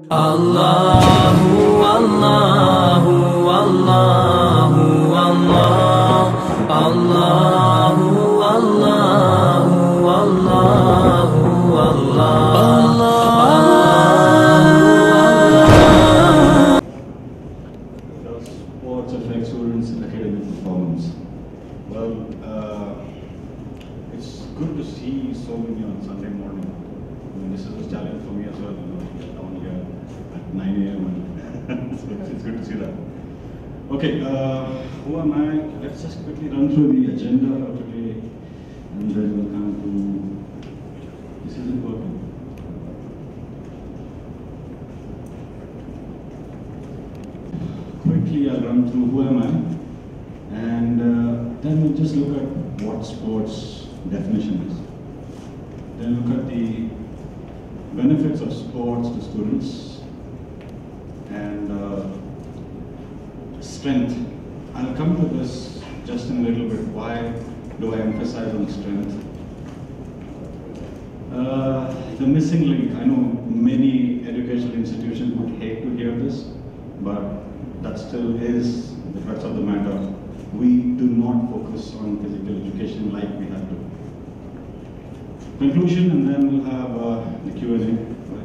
Allahu, Allahu, Allahu, Allah, Allahu, Allahu, Allahu, Allah. Does sports affect students' academic performance? Well, it's good to see so many on Sunday morning. I mean, this is a challenge for me as well, you know, down here at 9 a.m. So it's good to see that. Okay, who am I? Let's just quickly run through the agenda for today, and then we'll come to. This isn't working. Quickly, I'll run through who am I, and then we'll just look at what sports definition is. Then look at the benefits of sports to students, and strength. I'll come to this just in a little bit. Why do I emphasize on strength? The missing link. I know many educational institutions would hate to hear this, but that still is the crux of the matter. We do not focus on physical education like we have to. Conclusion, and then we'll have the Q&A.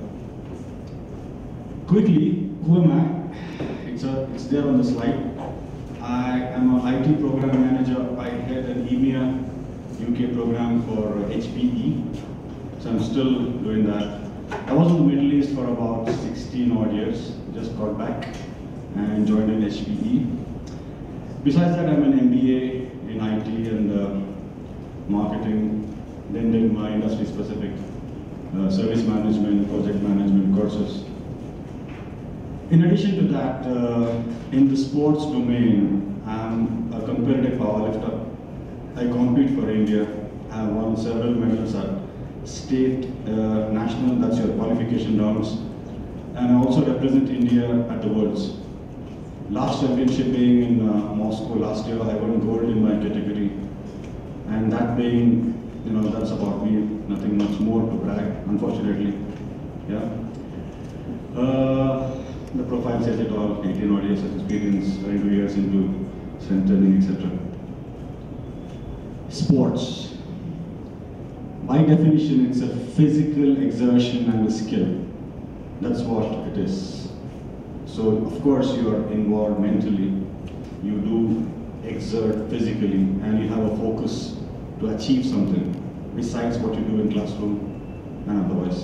Quickly, who am I? It's there on the slide. I am an IT program manager. I head an EMEA UK program for HPE. So I'm still doing that. I was in the Middle East for about 16 odd years. Just got back and joined in HPE. Besides that, I'm an MBA in IT and marketing. Then did my industry-specific service management, project management courses. In addition to that, in the sports domain, I'm a competitive powerlifter. I compete for India. I have won several medals at state, national, that's your qualification rounds. And I also represent India at the Worlds. Last championship being in Moscow last year, I won gold in my category. And that being, you know, that's about me, nothing much more to brag, unfortunately. Yeah. The profile says it all, 18 odd years of experience, 22 years into strength training, etc. Sports. By definition, it's a physical exertion and a skill. That's what it is. So, of course, you are involved mentally. You do exert physically, and you have a focus to achieve something besides what you do in classroom and otherwise.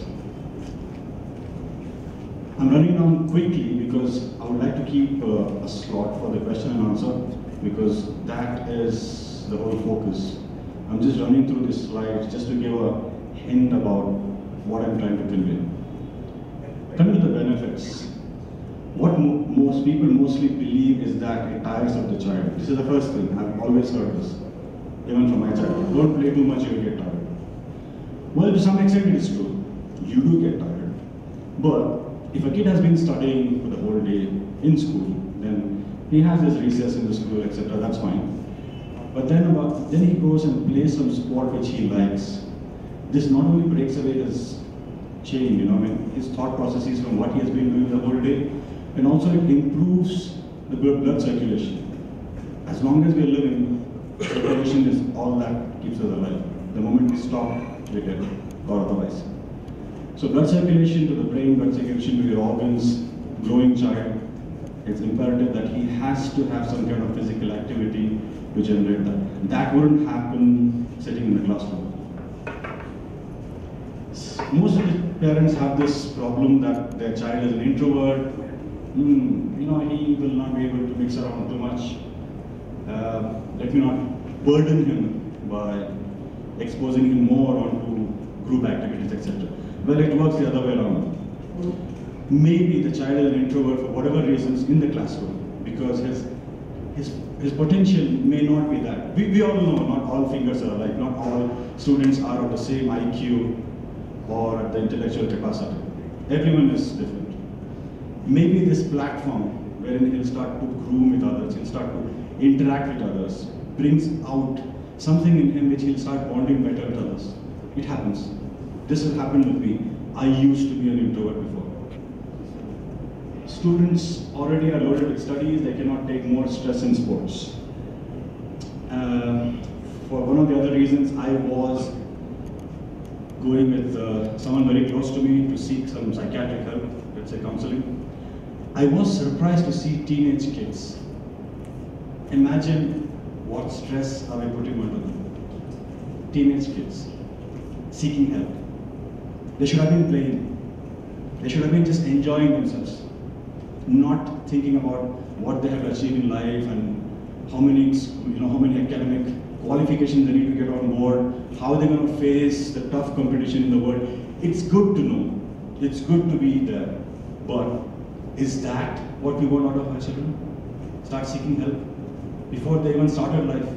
I'm running down quickly because I would like to keep a slot for the question and answer, because that is the whole focus. I'm just running through this slide just to give a hint about what I'm trying to convey. Coming to the benefits, what most people mostly believe is that it tires of the child. This is the first thing. I've always heard this, even from my childhood. Don't play too much, you'll get tired. Well, to some extent it is true. You do get tired. But if a kid has been studying for the whole day in school, then he has his recess in the school, etc. That's fine. But then he goes and plays some sport which he likes. This not only breaks away his chain, you know, I mean, his thought processes from what he has been doing the whole day, and also it improves the blood circulation. As long as we are living, circulation is all that keeps us alive. The moment we stop, we get dead, or otherwise. So blood circulation to the brain, blood circulation to your organs, growing child, it's imperative that he has to have some kind of physical activity to generate that. That wouldn't happen sitting in the classroom. Most of the parents have this problem that their child is an introvert. You know, he will not be able to mix around too much. Let me not burden him by exposing him more onto group activities, etc. Well, it works the other way around. Maybe the child is an introvert for whatever reasons in the classroom, because his potential may not be that. We all know not all fingers are alike, not all students are of the same IQ or the intellectual capacity. Everyone is different. Maybe this platform wherein he'll start to groom with others, he'll start to interact with others, brings out something in him which he'll start bonding better with others. It happens. This has happened with me. I used to be an introvert before. students already are loaded with studies, they cannot take more stress in sports. For one of the other reasons, I was going with someone very close to me to seek some psychiatric help, let's say counseling. I was surprised to see teenage kids. Imagine what stress are we putting onto them. Teenage kids seeking help. They should have been playing. They should have been just enjoying themselves, not thinking about what they have achieved in life and how many academic qualifications they need to get on board, how they're going to face the tough competition in the world. It's good to know. It's good to be there. But is that what we want out of our children? Start seeking help before they even started life.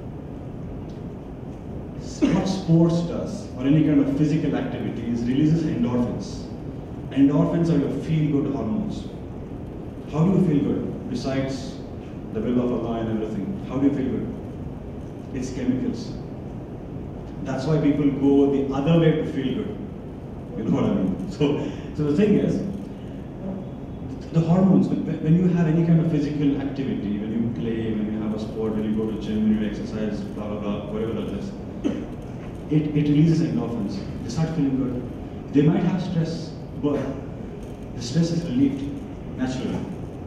What sports does, or any kind of physical activities, releases endorphins. Endorphins are your feel-good hormones. How do you feel good? Besides the will of Allah and everything, how do you feel good? It's chemicals. That's why people go the other way to feel good. You know what I mean? So the thing is, the hormones, when you have any kind of physical activity, when you play, when you have a sport, when you go to gym, when you exercise, blah, blah, blah, whatever that is, it releases endorphins. They start feeling good. They might have stress, but the stress is relieved naturally.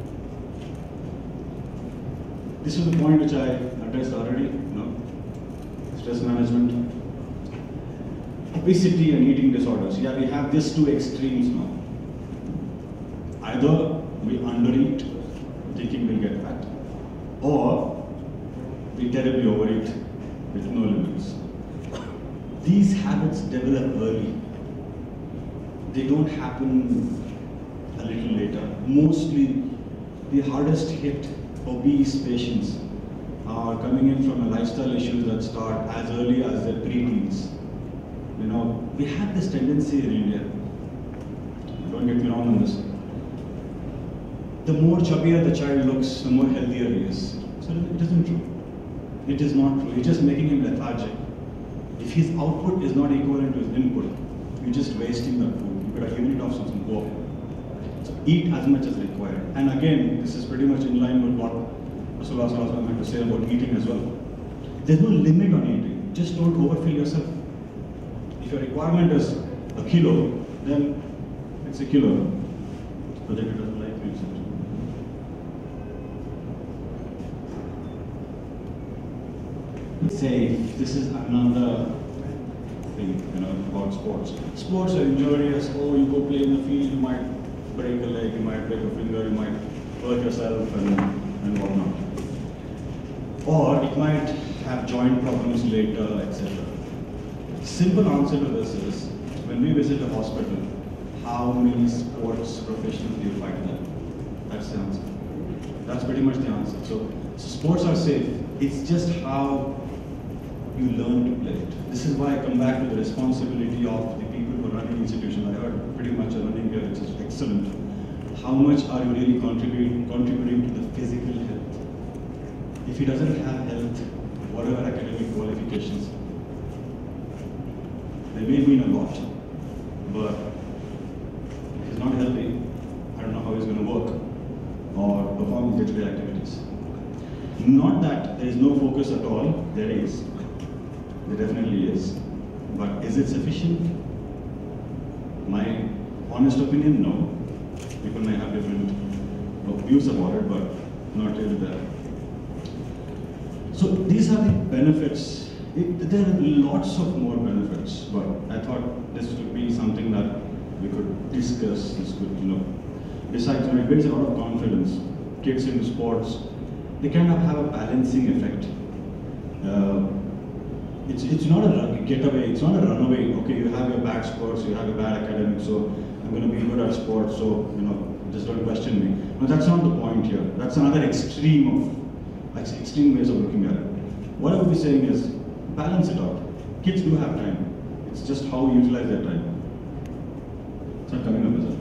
This is the point which I addressed already, stress management. Obesity and eating disorders. Yeah, we have these two extremes now. Either we undereat, thinking we'll get fat, or we terribly overeat with no limits. These habits develop early. They don't happen a little later. Mostly, the hardest hit obese patients are coming in from a lifestyle issues that start as early as their pre-teens. We have this tendency in India, don't get me wrong on this, the more chubbier the child looks, the more healthier he is. So it isn't true. It is not true. It's just making him lethargic. If his output is not equivalent to his input, you're just wasting that food. You could have given it off some go. So eat as much as required. And again, this is pretty much in line with what Rasulullah had to say about eating as well. There's no limit on eating. Just don't overfill yourself. If your requirement is a kilo, then it's a kilo. But then it doesn't like me. Say, this is another thing, about sports. Sports are injurious. Oh, you go play in the field, you might break a leg, you might break a finger, you might hurt yourself and whatnot. Or it might have joint problems later, etc. Simple answer to this is, when we visit a hospital, how many sports professionals do you find there? That's the answer. That's pretty much the answer. So sports are safe. It's just how you learn to play it. This is why I come back to the responsibility of the people who are running institutions. I heard pretty much a running here, which is excellent. How much are you really contributing to the physical health? If he doesn't have health, whatever academic qualifications, they may mean a lot, but if he's not healthy, I don't know how he's going to work or perform day-to-day activities. Not that there is no focus at all, there is. There definitely is. But is it sufficient? My honest opinion, no. People may have different views about it, but not really there. So these are the benefits. There are lots of more benefits, but I thought this would be something that we could discuss. This could, besides, it builds a lot of confidence. Kids in sports, they kind of have a balancing effect. It's not a getaway, it's not a runaway. Okay, you have your bad sports, you have your bad academics, so I'm going to be good at sports, so just don't question me. No, that's not the point here. That's another extreme ways of looking at it. What I would be saying is, balance it out. Kids do have time. It's just how we utilize their time. It's not coming up, is it?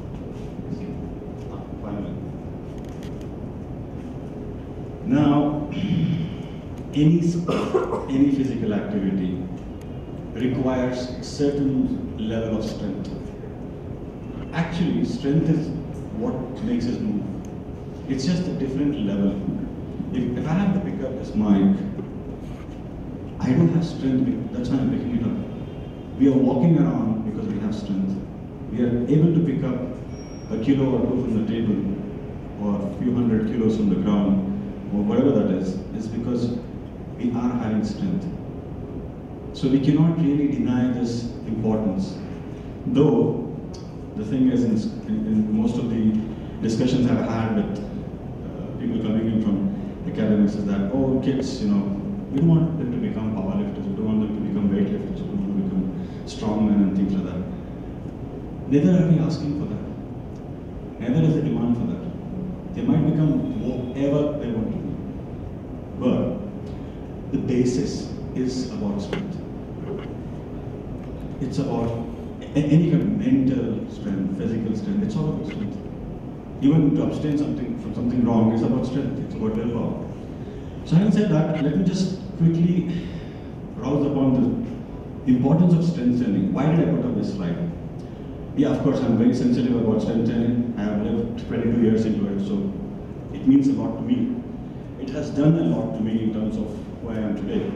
Finally. Now, any sport, any physical activity requires a certain level of strength. Actually, strength is what makes us move. It's just a different level. If I have to pick up this mic, I don't have strength, that's why I'm picking it up. We are walking around because we have strength. We are able to pick up a kilo or two from the table, or a few hundred kilos from the ground, or whatever that is because we are having strength. So we cannot really deny this importance. Though, the thing is, in most of the discussions I've had with people coming in from academics is that, oh, kids, we don't want them to become powerlifters, we don't want them to become weightlifters, we don't want them to become strongmen and things like that. Neither are we asking for that. Neither is the demand for that. They might become whatever they want to be. But the basis is about strength. It's about any kind of mental strength, physical strength, it's all about strength. Even to abstain from something wrong is about strength, it's about willpower. So having said that, let me just quickly browse upon the importance of strength training. Why did I put up this slide? Yeah, of course, I'm very sensitive about strength training. I have lived 22 years into it, so it means a lot to me. It has done a lot to me in terms of who I am today.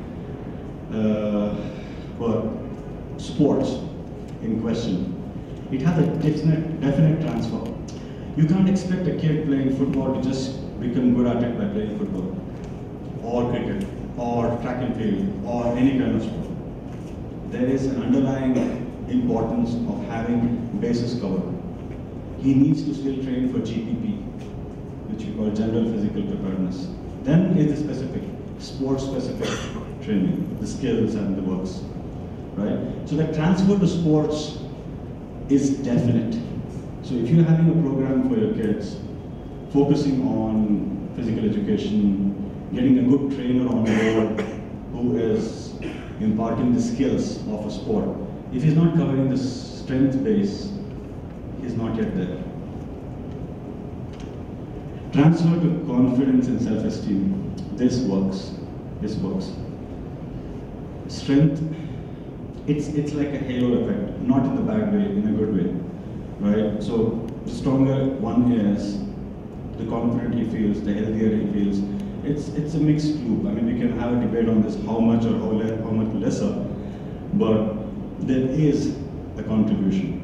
But sports in question, it has a definite transfer. You can't expect a kid playing football to just become good at it by playing football, or cricket, or track and field, or any kind of sport. There is an underlying importance of having bases covered. He needs to still train for GPP, which we call General Physical Preparedness. Then is the specific, sport-specific training, the skills and the works, right? So the transfer to sports is definite. So if you're having a program for your kids, focusing on physical education, getting a good trainer on board who is imparting the skills of a sport, if he's not covering the strength base, he's not yet there. Transfer to confidence and self-esteem. This works. This works. Strength, it's like a halo effect, not in the bad way, in a good way, right? So the stronger one is, the confident he feels, the healthier he feels. It's a mixed loop. I mean, we can have a debate on this, how much or how much lesser, but there is a contribution.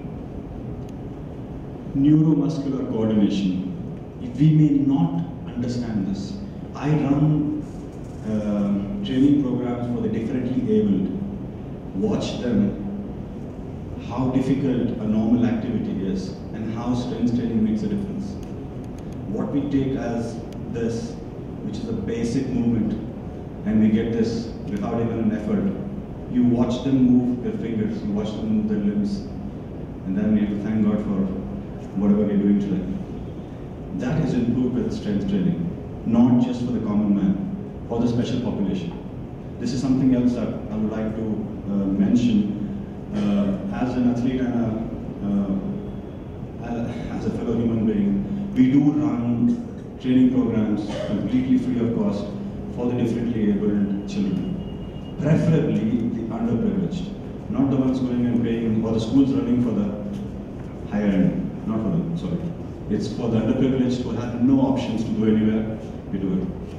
Neuromuscular coordination. We may not understand this. I run training programs for the differently abled. Watch them, how difficult a normal activity is, and how strength training makes a difference. What we take as this, which is a basic movement, and we get this without even an effort. You watch them move their fingers, you watch them move their limbs, and then we have to thank God for whatever we're doing today. That is improved with strength training, not just for the common man, for the special population. This is something else that I would like to mention. As an athlete and as a fellow human being, we do run training programs completely free of cost for the differently abled children. Preferably the underprivileged, not the ones going and paying, or the schools running for the higher end, not for them, sorry. It's for the underprivileged who have no options to go anywhere, we do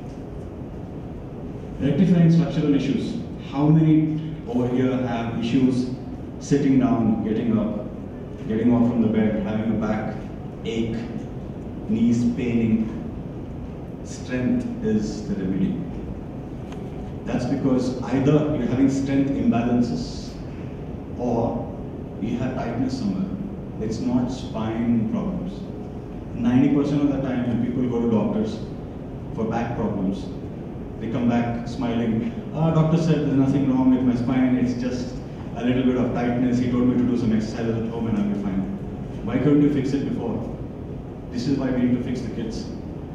it. Rectifying structural issues. How many over here have issues sitting down, getting up, getting off from the bed, having a back ache, knees paining? Strength is the remedy. That's because either you're having strength imbalances or you have tightness somewhere. It's not spine problems. 90% of the time when people go to doctors for back problems, they come back smiling. Doctor said there's nothing wrong with my spine, it's just a little bit of tightness. He told me to do some exercises at home and I'll be fine. Why couldn't you fix it before? This is why we need to fix the kids.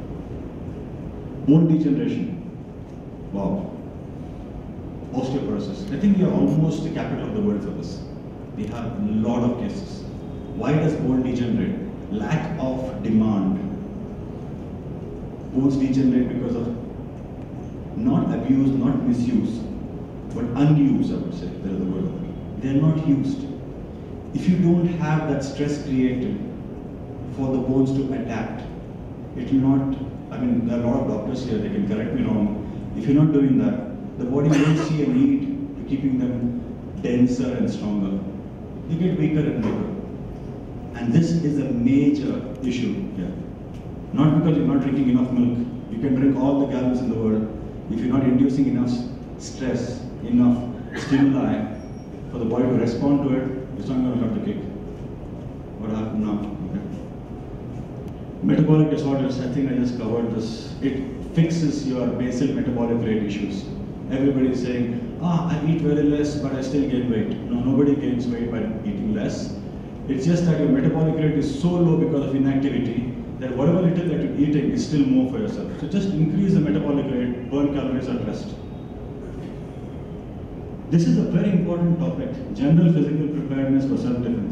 Bone degeneration. Wow. Osteoporosis. I think we are almost the capital of the world for this. We have a lot of cases. Why does bone degenerate? Lack of demand. Bones degenerate because of not abuse, not misuse, but unused, I would say. There is the word. They are not used. If you don't have that stress created for the bones to adapt. It will not, I mean, there are a lot of doctors here, they can correct me wrong. If you're not doing that, the body won't see a need to keeping them denser and stronger. They get weaker and weaker. And this is a major issue here. Not because you're not drinking enough milk. You can drink all the gallons in the world. If you're not inducing enough stress, enough stimuli for the body to respond to it, it's not going to cut the cake. What happened now? Okay. Metabolic disorders, I think I just covered this. It fixes your basal metabolic rate issues. Everybody is saying, I eat very less, but I still gain weight. No, nobody gains weight by eating less. It's just that your metabolic rate is so low because of inactivity that whatever little that you're eating is still more for yourself. So just increase the metabolic rate, burn calories at rest. This is a very important topic, general physical preparedness for self-defense.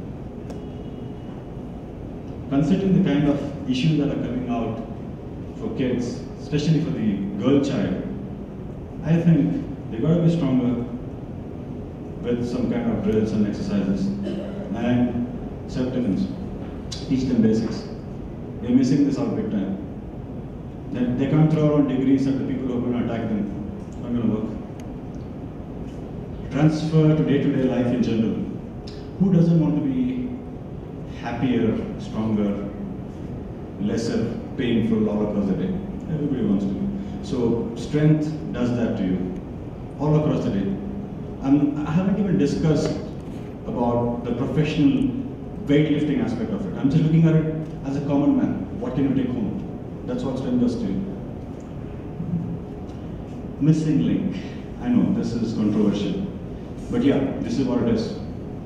Considering the kind of issues that are coming out for kids, especially for the girl child, I think they got to be stronger with some kind of drills and exercises and self-defense. Teach them basics. They're missing this out big time. They can't throw around degrees at the people who are going to attack them. It's not going to work. Transfer to day-to-day life in general. Who doesn't want to be happier, stronger, lesser painful all across the day? Everybody wants to be. So strength does that to you all across the day. I haven't even discussed about the professional weightlifting aspect of it. I'm just looking at it as a common man. What can you take home? That's what strength does to you. Missing link. I know this is controversial. But yeah, this is what it is.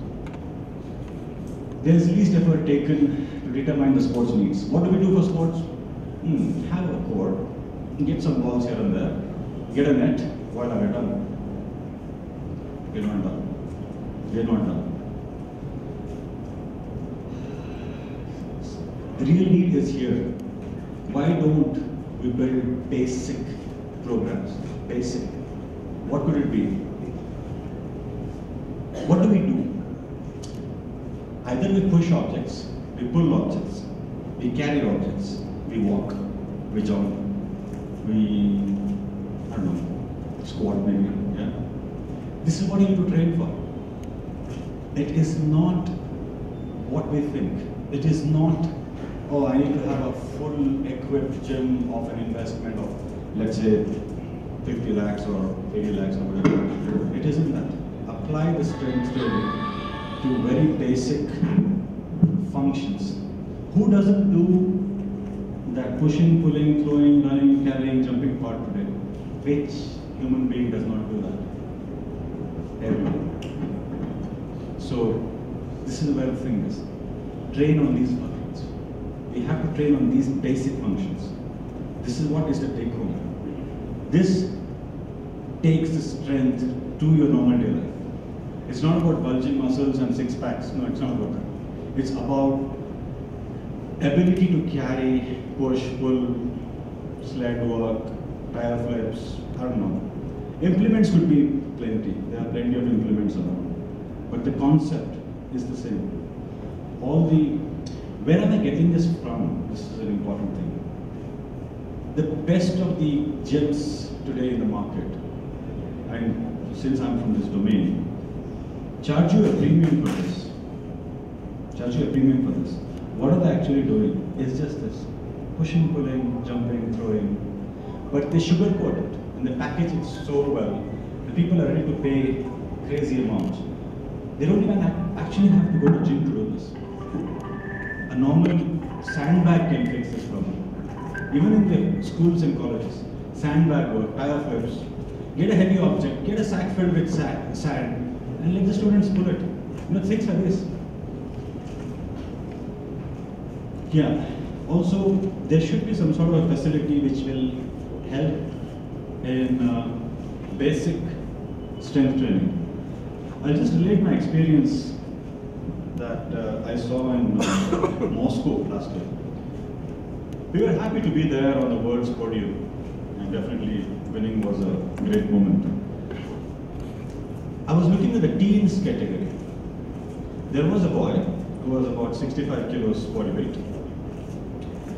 There is least effort taken to determine the sports needs. What do we do for sports? Have a court, get some balls here and there, get a net. What are we done? We're not done. We're not done. The real need is here. Why don't we build basic programs? Basic. What could it be? What do we do? Either we push objects, we pull objects, we carry objects, we walk, we jog, we, I don't know, squat maybe, yeah? This is what you need to train for. It is not what we think. It is not, oh, I need to have a full equipped gym of an investment of, let's say, 50 lakhs or 80 lakhs or whatever. It isn't that. Apply the strength training to very basic functions. Who doesn't do that pushing, pulling, throwing, running, carrying, jumping part today? Which human being does not do that? Everyone. So this is where the thing is. Train on these functions. We have to train on these basic functions. This is what is the take home. This takes the strength to your normal day life. It's not about bulging muscles and six packs. No, it's not about that. It's about ability to carry, push, pull, sled work, tire flips, I don't know. Implements could be plenty. There are plenty of implements around. But the concept is the same. Where am I getting this from? This is an important thing. The best of the gyms today in the market, and since I'm from this domain, charge you a premium for this. Charge you a premium for this. What are they actually doing? It's just this. Pushing, pulling, jumping, throwing. But they sugarcoat it. And they package it so well. The people are ready to pay crazy amounts. They don't even actually have to go to gym to do this. A normal sandbag can fix this problem. Even in the schools and colleges. Sandbag work, tire flips. Get a heavy object, get a sack filled with sand, and let the students pull it. You know, things like this. Yeah. Also, there should be some sort of a facility which will help in basic strength training. I'll just relate my experience that I saw in Moscow last year. We were happy to be there on the world's podium, and definitely winning was a great moment. I was looking at the teens category. There was a boy who was about 65 kilos body weight.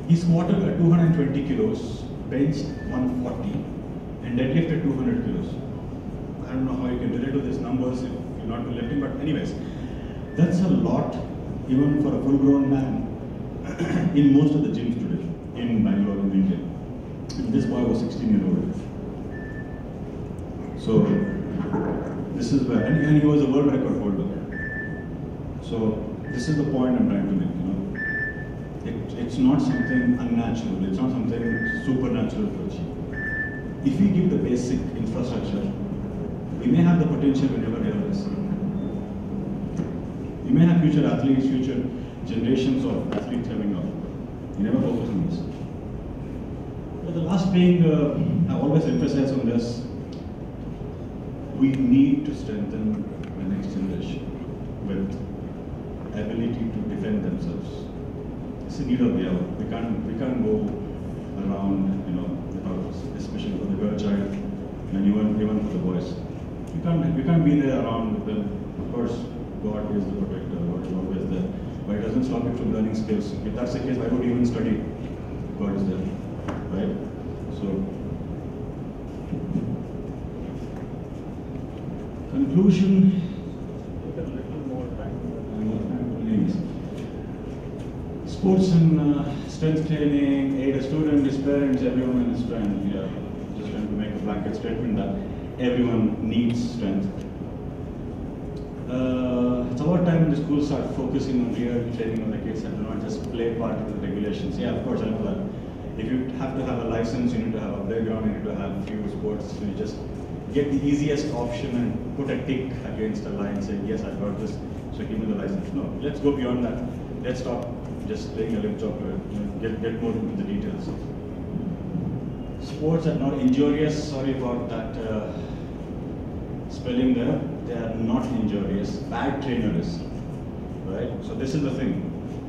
He squatted at 220 kilos, benched 140, and deadlifted 200 kilos. I don't know how you can relate to these numbers if you're not lifting, but anyways, that's a lot even for a full-grown man in most of the gyms today in Bangalore, in India. And this boy was 16-year-old. So this is where, and he was a world record holder. So this is the point I'm trying to make. It's not something unnatural. It's not something supernatural to achieve. If we give the basic infrastructure, we may have the potential we never realize. You may have future athletes, future generations of athletes coming up. You never focus on this. But the last thing I always emphasize on this, we need to strengthen the next generation with ability to defend themselves. It's a need of the hour. We can't go around, without, especially for the girl child, and even for the boys. We can't be there around with them. Of course, God is the protector. God is always there, but it doesn't stop you from learning skills. If that's the case, why would you even study? God is there, right? So, conclusion. Sports and strength training, aid a student, his parents, everyone is trying. Yeah, just trying to make a blanket statement that everyone needs strength. It's about time the schools start focusing on real training of the kids and do not just play part of the regulations. Yeah, of course, I know that. If you have to have a license, you need to have a playground, you need to have a few sports. So you just get the easiest option and put a tick against a line saying, yes, I've got this, so give me the license. No, let's go beyond that. Let's stop just playing a lip chocolate, get more into the details. Sports are not injurious, sorry about that spelling there. They are not injurious. Bad trainers, right? So this is the thing.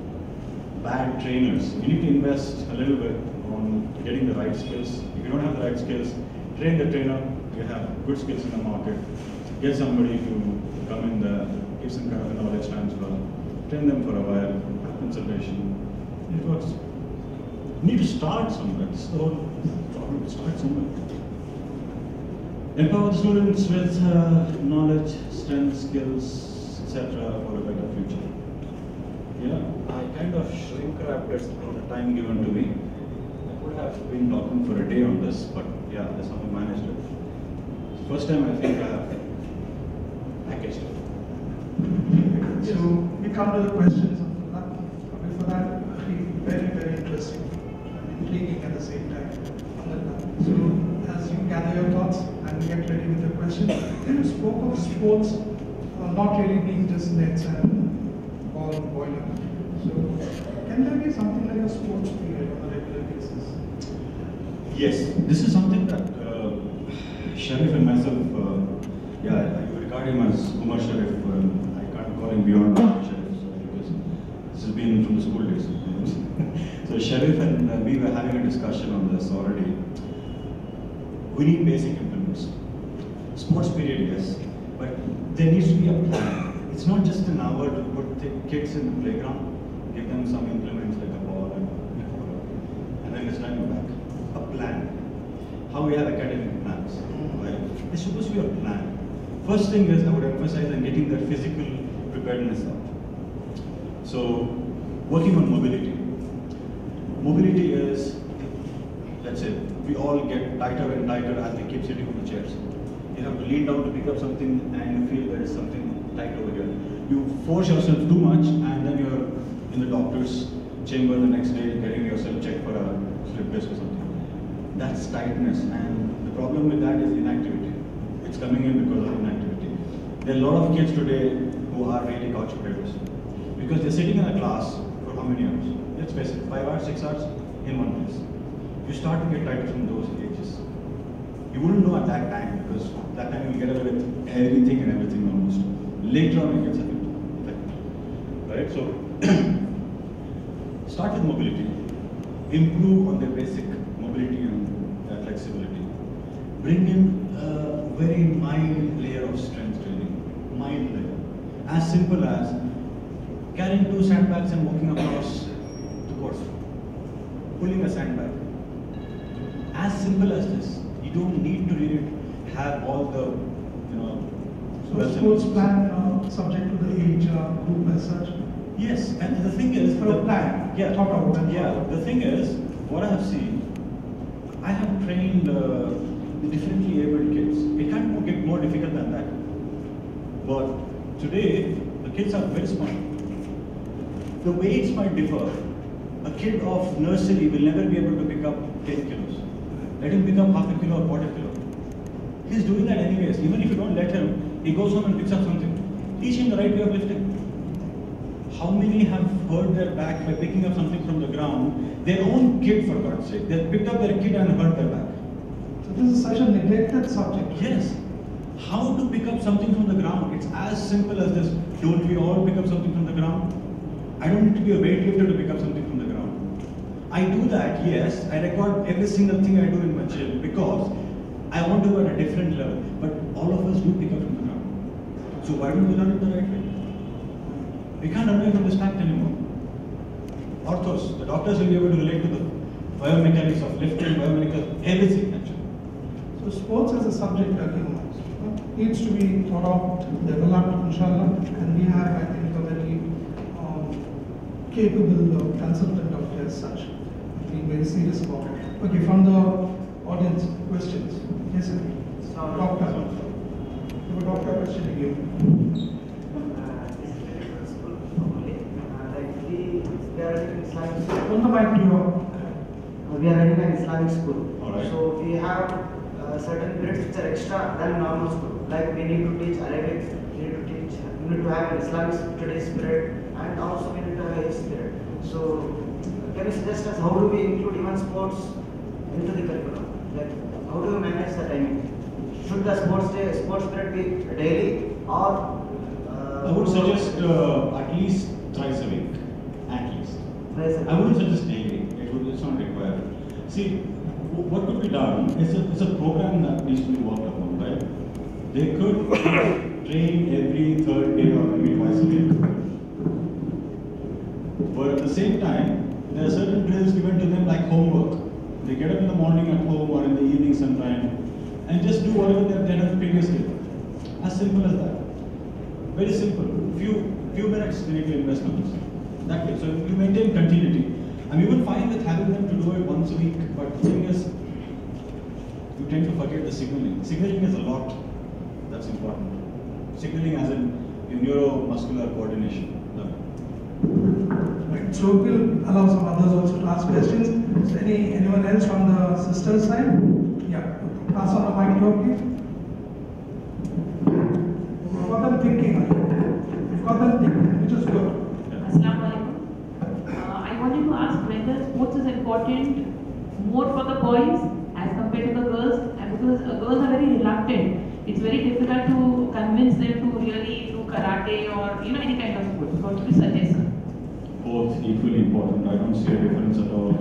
Bad trainers. You need to invest a little bit on getting the right skills. If you don't have the right skills, train the trainer. You have good skills in the market. Get somebody to come in there, give some kind of a knowledge transfer. Train them for a while, have consultation. It works. You need to start somewhere. This is the whole problem. Start somewhere. Empower the students with knowledge, strength, skills, etc. for a better future. Yeah, I kind of shrink wrapped it on the time given to me. I could have been talking for a day on this, but yeah, that's how I managed it. First time I think I have packaged it. So we come to the questions of that. Before that, very, very interesting and intriguing at the same time. So as you gather your thoughts and get ready with the questions, you spoke of sports not really being just nets and ball and boiler. So can there be something like a sports period on a regular basis? Yes, this is something that Sharif and myself, I regard him as Kumar Sharif. I can't call him beyond Sharif, because this has been from the school days. So Sharif and we were having a discussion on this already. We need basic implements. Sports period, yes, but there needs to be a plan. It's not just an hour to put the kids in the playground, give them some implements like a ball and then it's time back. A plan. How we have academic plans, right? There's supposed to be a plan. First thing is I would emphasize on getting that physical preparedness up. So working on mobility. Mobility is, let's say, we all get tighter and tighter as they keep sitting on the chairs. You have to lean down to pick up something and you feel there is something tight over here. You force yourself too much and then you're in the doctor's chamber the next day getting yourself checked for a slip disc or something. That's tightness, and the problem with that is inactivity. It's coming in because of inactivity. There are a lot of kids today who are really couch potatoes because they're sitting in a class for how many hours? Let's face it, 5 hours, 6 hours in one place. You start to get tired from those ages. You wouldn't know at that time because that time you get away with everything and everything almost. Later on it gets affected. Right? So start with mobility. Improve on the basic mobility and flexibility. Bring in a very mild layer of strength training. Mild layer. As simple as carrying 2 sandbags and walking across the course. pulling a sandbag. As simple as this. You don't need to really have all the, So sports plan subject to the age group as such? Yes, and the thing is, For a plan. Yeah, Talk about that. yeah. The thing is, what I have seen, I have trained differently abled kids. It can't get more difficult than that. But today, the kids are very smart. The weights might differ. A kid of nursery will never be able to pick up 10 kilos. Let him pick up half a kilo or quarter kilo. He's doing that anyways. Even if you don't let him, he goes home and picks up something. Teach him the right way of lifting. How many have hurt their back by picking up something from the ground? Their own kid, for God's sake. They picked up their kid and hurt their back. So this is such a neglected subject. Yes. How to pick up something from the ground? It's as simple as this. Don't we all pick up something from the ground? I don't need to be a weightlifter to pick up something from the ground. I do that, yes. I record every single thing I do in my gym because I want to go at a different level. But all of us do pick up from the ground. So why don't we learn it the right way? We can't run away from this fact anymore. Orthos, the doctors will be able to relate to the biomechanics of lifting, biomechanics, everything actually. So sports as a subject again needs to be thought out, developed, inshallah, and we have, I think, a very capable consultant out there as such. Being very serious about it. Okay, from the audience, questions. Yes, sir. Doctor. You have a doctor question again. We are running an Islamic school. On the mic to your. We are running an Islamic school. All right. So we have certain periods which are extra than normal school. Like we need to teach Arabic, we need to have an Islamic studies period, and also we need to have a history period. So can you suggest us how do we include even sports into the curriculum? Like how do we manage the timing? Should the sports period be daily or? I would suggest at least thrice a week. At least. I wouldn't suggest daily. It's not required. See, what could be done is a program that needs to be worked upon, right? They could train every third day or maybe twice a week. But at the same time, there are certain drills given to them like homework. They get up in the morning at home or in the evening sometime and just do whatever they've done previously. As simple as that. Very simple. Few minutes they need to invest on this. That way. So you maintain continuity. I'm even fine with having them to do it once a week, but the thing is, you tend to forget the signaling. Signaling is a lot that's important. Signaling as in your neuromuscular coordination. Right. So we'll allow some others also to ask questions. So anyone else from the sisters side? Yeah. Pass on the mic to her, please. We've got them thinking. We've got them thinking, which is good. Assalamu alaikum. I wanted to ask whether sports is important more for the boys as compared to the girls, and because girls are very reluctant. It's very difficult to convince them to really do karate or any kind of sport. What would you suggest? Both equally important. I don't see a difference at all.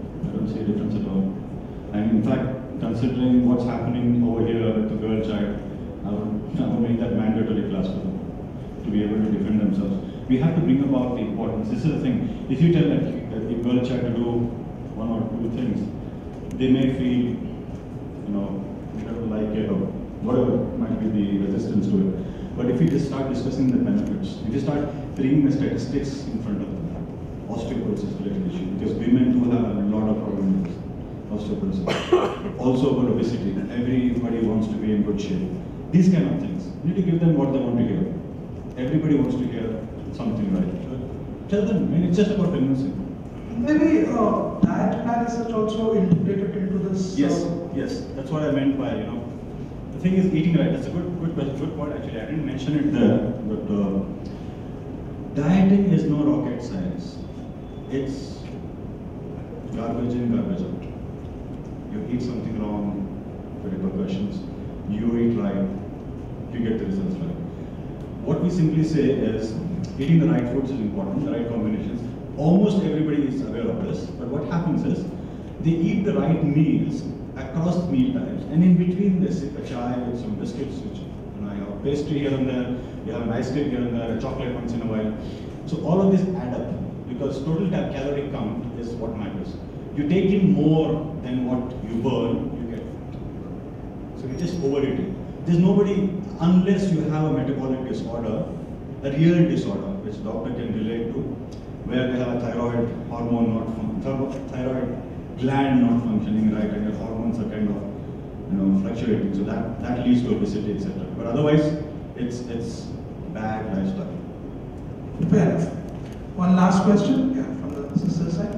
And in fact, considering what's happening over here with the girl child, I would make that mandatory class for them to be able to defend themselves. We have to bring about the importance. This is the thing. If you tell a girl child to do one or two things, they may feel, they don't like it or whatever might be the resistance to it. But if you just start discussing the benefits, if you start bringing the statistics in front of them, osteoporosis related issue, because women do have a lot of problems with osteoporosis. Also about obesity. Everybody wants to be in good shape. These kind of things. You need to give them what they want to hear. Everybody wants to hear something right. Tell them, it's just about convincing. Maybe diet plan is also integrated into this. Yes, that's what I meant by, the thing is eating right. That's a good question, good point actually. I didn't mention it there, but dieting is no rocket science. It's garbage in, garbage out. You eat something wrong, the repercussions. You eat right, you get the results right. What we simply say is, eating the right foods is important, the right combinations. Almost everybody is aware of this, but what happens is, they eat the right meals across meal times, and in between they sip a chai with some biscuits, which you have a pastry here and there, you have an ice cream here and there, a chocolate once in a while. So all of this add up, because total calorie count is what matters. you take in more than what you burn, you get. So you just overeating. There's nobody, unless you have a metabolic disorder, a real disorder, which doctor can relate to, where they have a thyroid hormone thyroid gland not functioning right, and your hormones are kind of fluctuating. So that leads to obesity, etc. But otherwise, it's bad lifestyle. Fair enough. One last question, yeah, from the sister side.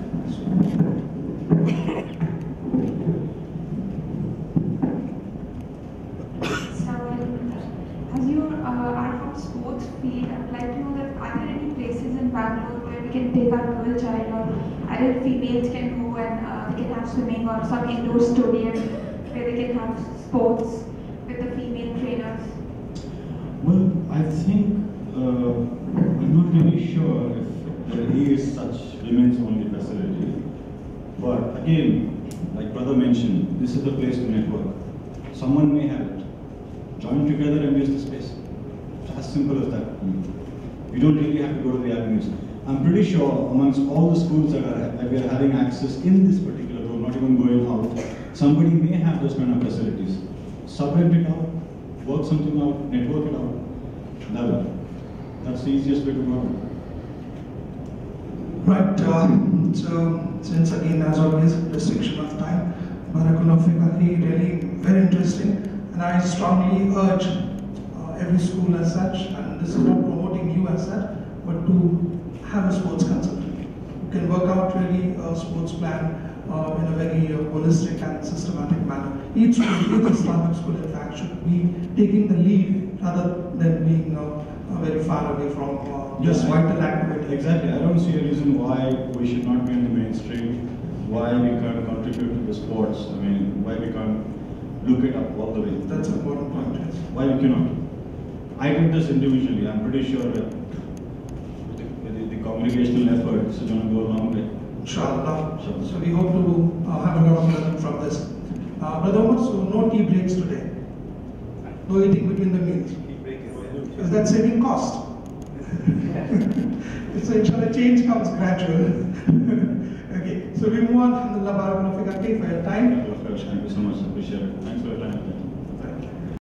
As you are from sports field, I would like to know that are there any places in Bangalore where we can take our girl child, or adult females can go and they can have swimming, or some indoor stadium where they can have sports with the female trainers? Well, I think I'm not really sure if there is such women's only facility. But again, like brother mentioned, this is the place to network. Someone may have it. Join together and use the space. It's as simple as that. You don't really have to go to the avenues. I'm pretty sure amongst all the schools that we are having access in this particular room, not even going out, somebody may have those kind of facilities. Subrent it out, work something out, network it out. That's the easiest way to go. Right, so since again, as always, restriction of time, Barakallahu Fiqh, really very interesting, and I strongly urge every school as such, and this is not promoting you as such, but to have a sports consultant who can work out really a sports plan in a very holistic and systematic manner. Each school, each Islamic school in fact should be taking the lead rather than being very far away from this vital activity. Exactly. I don't see a reason why we should not be in the mainstream, why we can't contribute to the sports. I mean, why we can't look it up all the way. That's an important point, yes. Why we cannot? I did this individually. I'm pretty sure that the congregational effort is going to go a long way. Inshallah. So we hope to have a lot of learning from this. Brother Omar, so no tea breaks today. No eating between the meals. Is that saving cost? So inshallah change comes gradual. Okay, so we move on. Alhamdulillah, Barakallahu Fiqh for your time. Thank you so much. Appreciate it. Thanks for your time.